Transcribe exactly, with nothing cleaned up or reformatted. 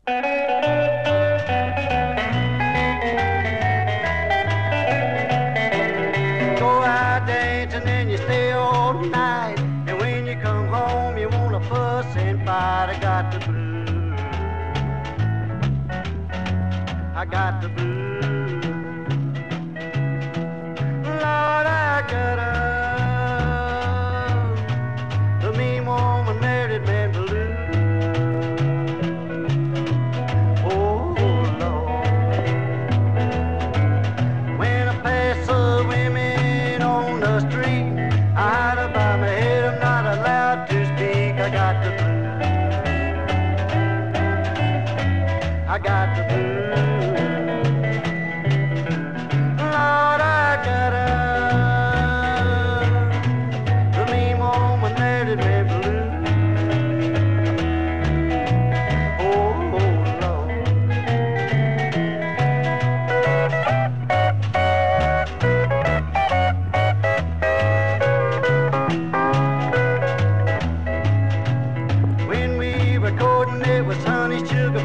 Go out dancing and you stay all night, and when you come home you wanna fuss and fight. I got the blues, I got the blues. Lord, I got a, the mean woman married man blues. Oh Lord, when I pass the women on the street, I hide about my head, I'm not allowed to speak. I got the blues, I got the blues. Lord, I got a, the mean woman married me blue. Oh, Lord. When we were courting, it was honey, sugar